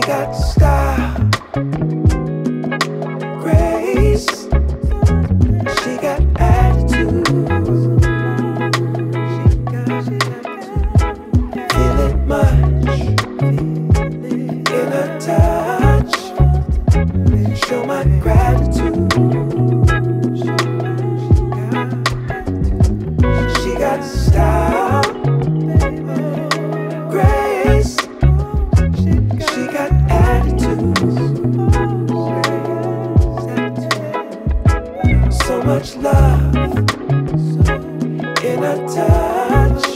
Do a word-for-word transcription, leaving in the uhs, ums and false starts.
got style, grace. She got attitude. Feel it much in her touch. Show my gratitude. She got style, grace. She got attitude. So much love in her touch.